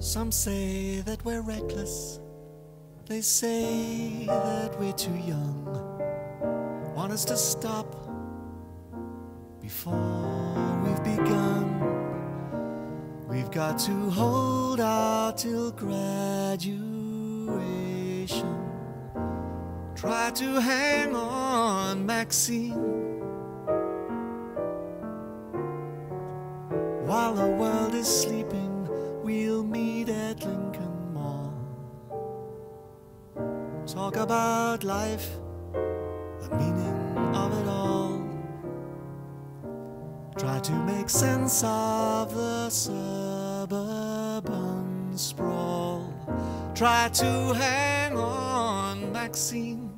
Some say that we're reckless, they say that we're too young, want us to stop before we've begun. We've got to hold out till graduation. Try to hang on, Maxine, while the world is sleeping. We'll meet at Lincoln Mall. Talk about life, the meaning of it all. Try to make sense of the suburban sprawl. Try to hang on, Maxine.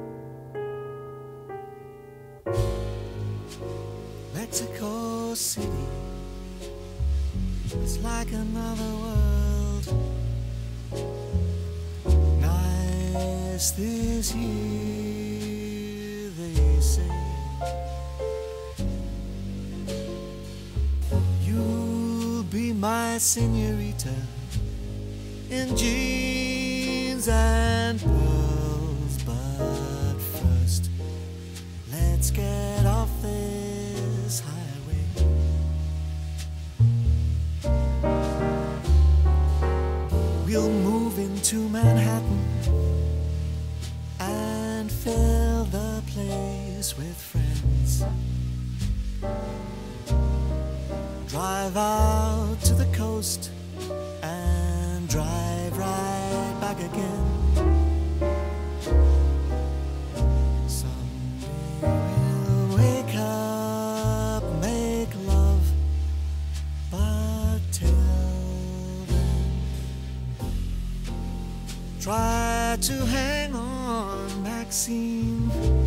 Mexico City, it's like another world. Nice this year, they say. You'll be my señorita in jeans and pearls. But first, let's get off this highway. We'll move into Manhattan and fill the place with friends. Drive out to the coast and drive right back again. Someday we'll wake up, make love, but till then, try to hang on, Maxine.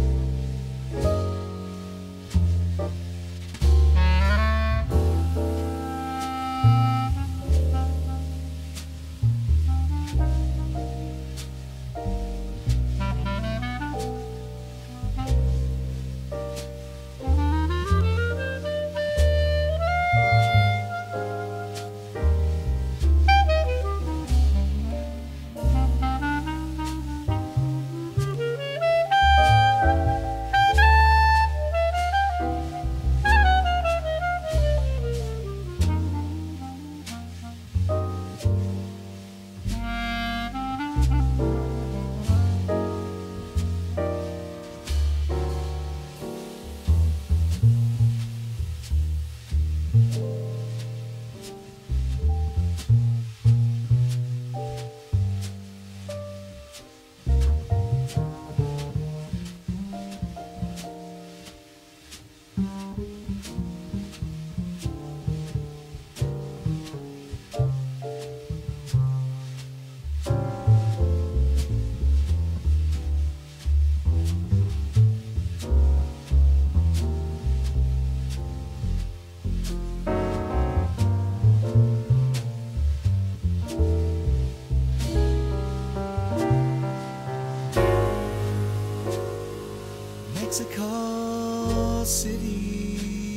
Mexico City,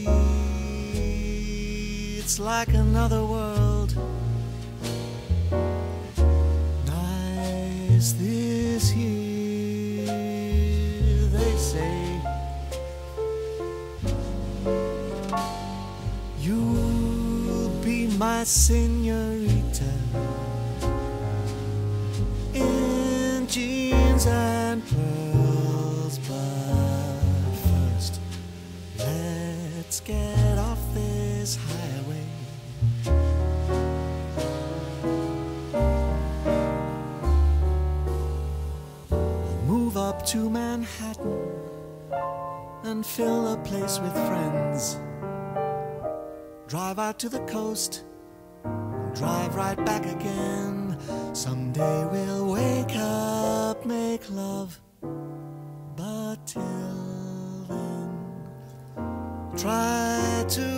it's like another world. Nice this year, they say. You'll be my señorita in jeans and pearls, but first, let's get off this highway. We'll move up to Manhattan and fill the place with friends. Drive out to the coast and drive right back again. Someday we'll wake up, make love, but till then, try to